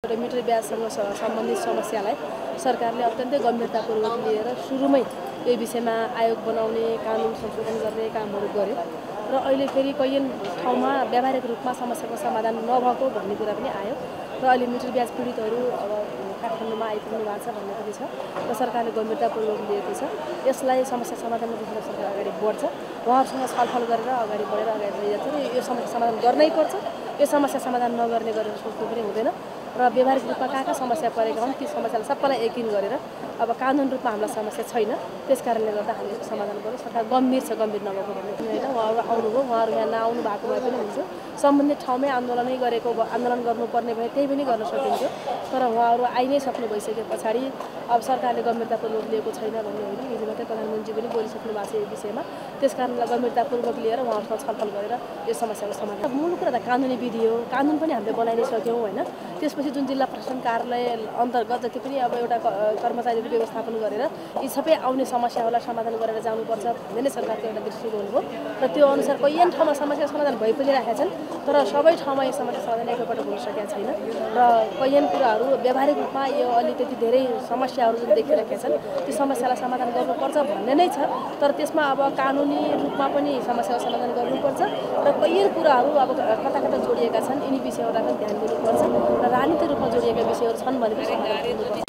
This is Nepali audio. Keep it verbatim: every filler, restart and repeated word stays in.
र मिटर ब्याजसँग सम्बन्धित समस्यालाई सरकारले अत्यन्तै गम्भीरतापूर्वक लिएर सुरुमै यो विषयमा आयोग बनाउने कानुन संशोधन गर्ने कामहरू गर्यो र अहिले फेरि कैयन ठाउँमा व्यावहारिक रूपमा समस्याको समाधान नभएको भन्ने कुरा पनि आयो र अहिले मिटर ब्याज पीडितहरू अब काठमाडौँमा आइपुग्नु भएको छ भन्ने पनि छ र सरकारले गम्भीरतापूर्वक लिएको छ। यसलाई समस्या समाधान दिशातर्फ सरकार अगाडि बढ्छ, उहाँहरूसँग छलफल गरेर अगाडि बढेर अगाडि लैजान्छ र यो समस्या समाधान गर्नै पर्छ। यो समस्या समाधान नगर्ने गरेर सोच्नु पनि हुँदैन र व्यावहारिक रूपमा कहाँ कहाँ समस्या परेका हुन् ती समस्यालाई सबैलाई यकिन गरेर अब कानुन रूपमा हामीलाई समस्या छैन, त्यस कारणले गर्दा हामीले समाधान गर्नु सरकार गम्भीर छ, गम्भीर नभएको भन्ने पनि होइन। उहाँहरू आउनुभयो, उहाँहरू यहाँ नआउनु भएको भए पनि हुन्छ, सम्बन्धित ठाउँमै आन्दोलनै गरेको आन्दोलन गर्नुपर्ने भए त्यही पनि गर्न सकिन्थ्यो, तर उहाँहरू आइ नै सक्नु भइसके पछाडि अब सरकारले गम्भीरतापूर्वक लिएको छैन भन्ने होइन। हिजो मात्रै प्रधानमन्त्री पनि बोलिसक्नु भएको छ यो विषयमा, त्यस कारणले गम्भीरतापूर्वक लिएर उहाँहरूसँग छलफल गरेर यो समस्याको समाधान। मूल कुरा त कानुनी विधि हो, कानुन पनि हामीले बनाइ नै सक्यौँ होइन। त्यसपछि जुन जिल्ला प्रशासन कार्यालय अन्तर्गत जति पनि अब एउटा कर्मचारीहरू व्यवस्थापन गरेर यी सबै आउने समस्याहरूलाई समाधान गरेर जानुपर्छ भन्ने नै सरकारको एउटा दृष्टिकोण हो र त्यो अनुसार कैयन ठाउँमा समस्या समाधान भइ पनि राखेका छन्, तर सबै ठाउँमा यो समस्या समाधान एकैपल्ट हुन सकेका छैन र कैयन कुराहरू व्यावहारिक रूपमा यो अलिकति धेरै समस्याहरू जुन देखिरहेका छन् ती समस्यालाई समाधान गर्नुपर्छ भन्ने नै छ, तर त्यसमा अब कानुनी रूपमा पनि समस्याको समाधान गर्नुपर्छ र कैयन कुराहरू अब कता कता जोडिएका छन् यिनी विषयहरूलाई पनि ध्यान दिनुपर्छ र राजनीतिक रूपमा जोडिएका विषयहरू छन् भनेपछि समाधान गर्नुपर्छ।